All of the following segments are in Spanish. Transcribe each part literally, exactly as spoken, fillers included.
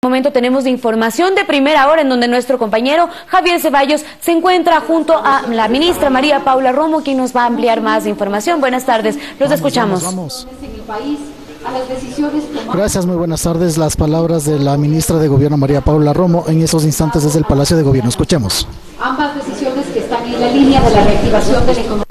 Momento tenemos de información de primera hora en donde nuestro compañero Javier Ceballos se encuentra junto a la ministra María Paula Romo, quien nos va a ampliar más información. Buenas tardes, los vamos, escuchamos. Vamos, vamos. Gracias, muy buenas tardes. Las palabras de la ministra de Gobierno María Paula Romo en esos instantes desde el Palacio de Gobierno. Escuchemos. Ambas decisiones que están en la línea de la reactivación de la economía.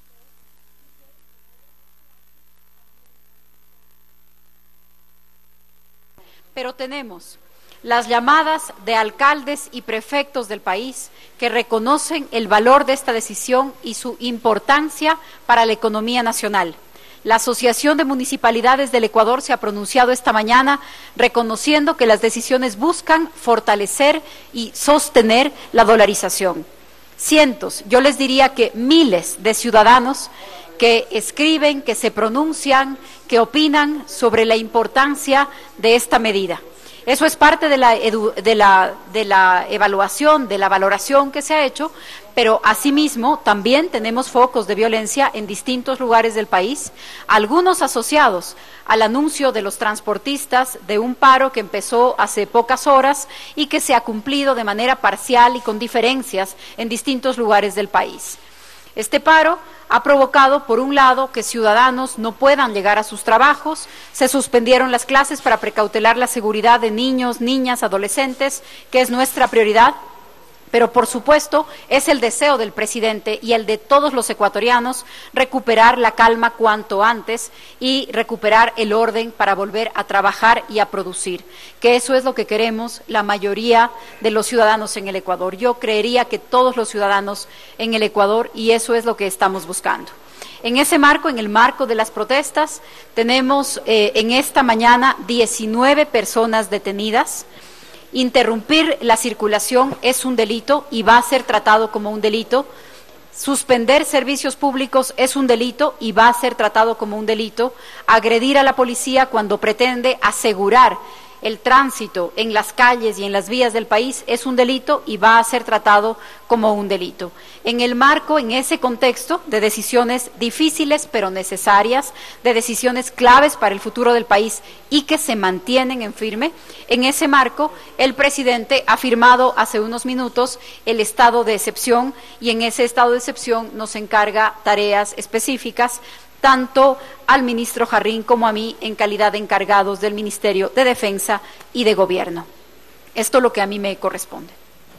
Pero tenemos las llamadas de alcaldes y prefectos del país que reconocen el valor de esta decisión y su importancia para la economía nacional. La Asociación de Municipalidades del Ecuador se ha pronunciado esta mañana reconociendo que las decisiones buscan fortalecer y sostener la dolarización. Cientos, yo les diría que miles de ciudadanos que escriben, que se pronuncian, que opinan sobre la importancia de esta medida. Eso es parte de la, edu, de, la, de la evaluación, de la valoración que se ha hecho, pero asimismo también tenemos focos de violencia en distintos lugares del país, algunos asociados al anuncio de los transportistas de un paro que empezó hace pocas horas y que se ha cumplido de manera parcial y con diferencias en distintos lugares del país. Este paro ha provocado, por un lado, que ciudadanos no puedan llegar a sus trabajos, se suspendieron las clases para precautelar la seguridad de niños, niñas, adolescentes, que es nuestra prioridad, pero por supuesto es el deseo del presidente y el de todos los ecuatorianos recuperar la calma cuanto antes y recuperar el orden para volver a trabajar y a producir, que eso es lo que queremos la mayoría de los ciudadanos en el Ecuador. Yo creería que todos los ciudadanos en el Ecuador, y eso es lo que estamos buscando. En ese marco, en el marco de las protestas, tenemos eh, en esta mañana diecinueve personas detenidas. Interrumpir la circulación es un delito y va a ser tratado como un delito. Suspender servicios públicos es un delito y va a ser tratado como un delito. Agredir a la policía cuando pretende asegurar el tránsito en las calles y en las vías del país es un delito y va a ser tratado como un delito. En el marco, en ese contexto de decisiones difíciles pero necesarias, de decisiones claves para el futuro del país y que se mantienen en firme, en ese marco el presidente ha firmado hace unos minutos el estado de excepción y en ese estado de excepción nos encarga tareas específicas tanto al ministro Jarrín como a mí en calidad de encargados del Ministerio de Defensa y de Gobierno. Esto es lo que a mí me corresponde.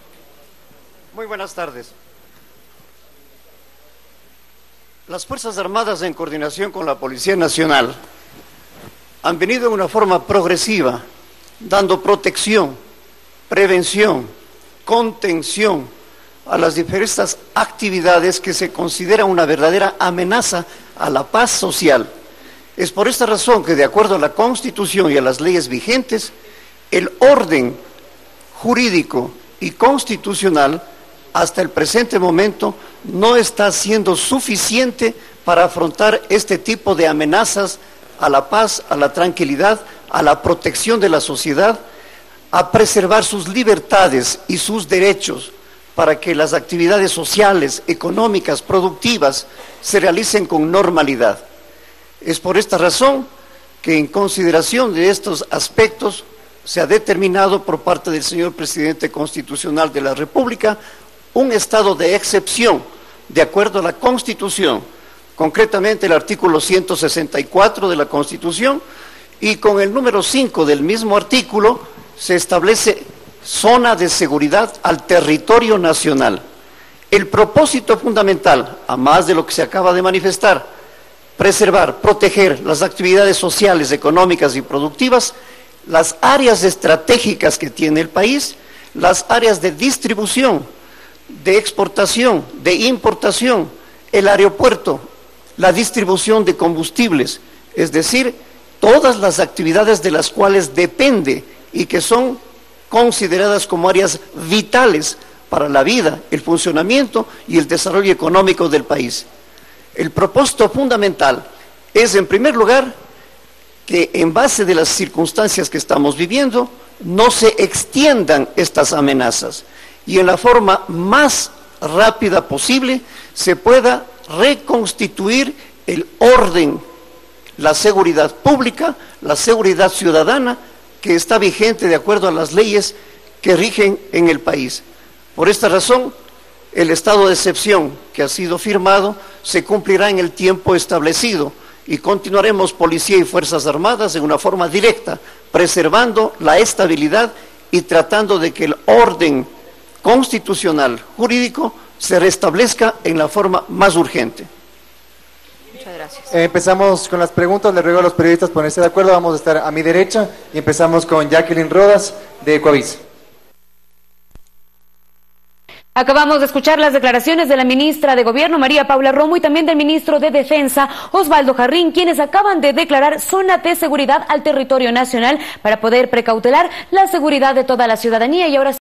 Muy buenas tardes. Las Fuerzas Armadas, en coordinación con la Policía Nacional, han venido de una forma progresiva, dando protección, prevención, contención a las diferentes actividades que se consideran una verdadera amenaza a la paz social. Es por esta razón que, de acuerdo a la Constitución y a las leyes vigentes, el orden jurídico y constitucional hasta el presente momento no está siendo suficiente para afrontar este tipo de amenazas a la paz, a la tranquilidad, a la protección de la sociedad, a preservar sus libertades y sus derechos, para que las actividades sociales, económicas, productivas, se realicen con normalidad. Es por esta razón que, en consideración de estos aspectos, se ha determinado por parte del señor Presidente Constitucional de la República un estado de excepción, de acuerdo a la Constitución, concretamente el artículo ciento sesenta y cuatro de la Constitución, y con el número cinco del mismo artículo se establece zona de seguridad al territorio nacional. El propósito fundamental, a más de lo que se acaba de manifestar, preservar, proteger las actividades sociales, económicas y productivas, las áreas estratégicas que tiene el país, las áreas de distribución, de exportación, de importación, el aeropuerto, la distribución de combustibles, es decir, todas las actividades de las cuales depende y que son consideradas como áreas vitales para la vida, el funcionamiento y el desarrollo económico del país. El propósito fundamental es, en primer lugar, que en base de las circunstancias que estamos viviendo, no se extiendan estas amenazas y en la forma más rápida posible se pueda reconstituir el orden, la seguridad pública, la seguridad ciudadana, que está vigente de acuerdo a las leyes que rigen en el país. Por esta razón, el estado de excepción que ha sido firmado se cumplirá en el tiempo establecido y continuaremos Policía y Fuerzas Armadas en una forma directa, preservando la estabilidad y tratando de que el orden constitucional jurídico se restablezca en la forma más urgente. Muchas gracias. Eh, empezamos con las preguntas, le ruego a los periodistas ponerse de acuerdo, vamos a estar a mi derecha y empezamos con Jacqueline Rodas de Coavisa. Acabamos de escuchar las declaraciones de la ministra de Gobierno, María Paula Romo, y también del ministro de Defensa, Osvaldo Jarrín, quienes acaban de declarar zona de seguridad al territorio nacional para poder precautelar la seguridad de toda la ciudadanía. Y ahora